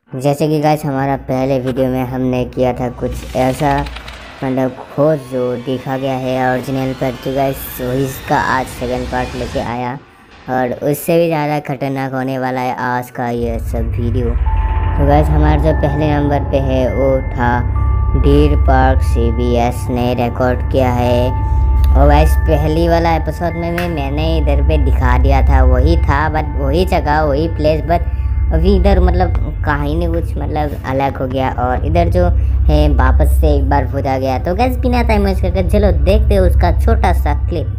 जैसे कि गाइस हमारा पहले वीडियो में हमने किया था कुछ ऐसा मतलब खोज जो देखा गया है ओरिजिनल पर, तो गाइस वही इसका आज सेकंड पार्ट लेके आया और उससे भी ज़्यादा खतरनाक होने वाला है आज का ये सब वीडियो। तो गाइस हमारा जो पहले नंबर पे है वो था डियर पार्क CBS ने रिकॉर्ड किया है। और गाइस पहली वाला एपिसोड में भी मैंने इधर पे दिखा दिया था, वही था बट वही जगह वही प्लेस, बट अभी इधर मतलब कहानी कुछ मतलब अलग हो गया और इधर जो है वापस से एक बार पूछा गया। तो गैस बिना टाइम वेस्ट करके चलो देखते हैं उसका छोटा सा क्लिप।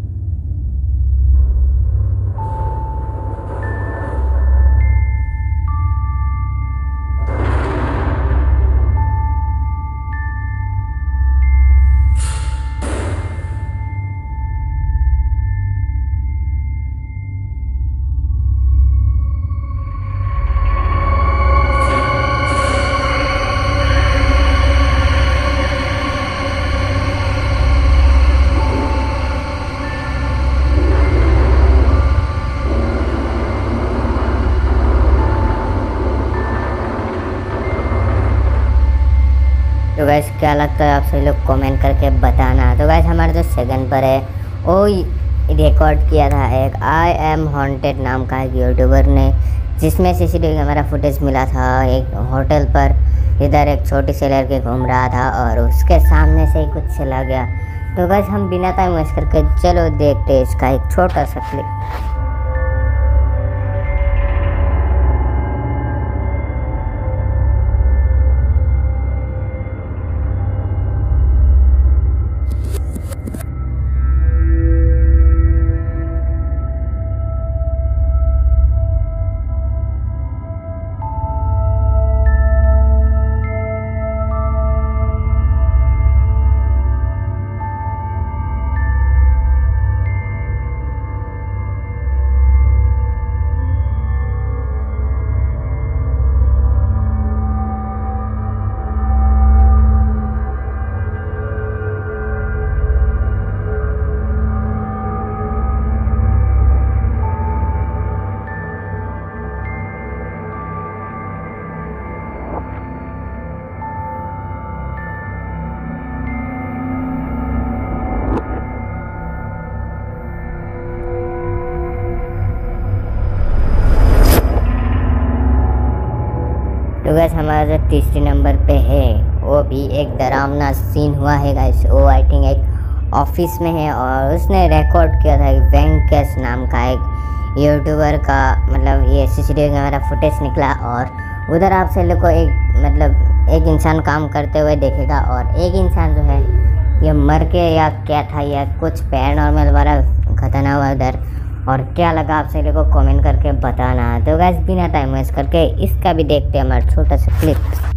तो गैस क्या लगता है आप सभी लोग कमेंट करके बताना। तो गैस हमारा जो सेकंड पर है वो रिकॉर्ड किया था एक आई एम हॉन्टेड नाम का एक यूट्यूबर ने, जिसमें CCTV कैमरा फुटेज मिला था एक होटल पर। इधर एक छोटी सी लड़की घूम रहा था और उसके सामने से ही कुछ चला गया। तो गैस हम बिना टाइम वेस्ट करके चलो देखते इसका एक छोटा सा क्लिप। तो गैस हमारा जो तीसरे नंबर पे है वो भी एक डरावना सीन हुआ है गाइस। वो आई थिंक एक ऑफिस में है और उसने रिकॉर्ड किया था वेंकटेश नाम का एक यूट्यूबर का, मतलब ये CCTV कैमरा फुटेज निकला और उधर आप से लोग को एक इंसान काम करते हुए देखेगा और एक इंसान जो है ये मर के या क्या था या कुछ पैरानॉर्मल वाला घटना हुआ उधर, और क्या लगा आप सभी को कमेंट करके बताना। तो गाइस बिना टाइम वेस्ट करके इसका भी देखते हैं हमारा छोटा सा क्लिप।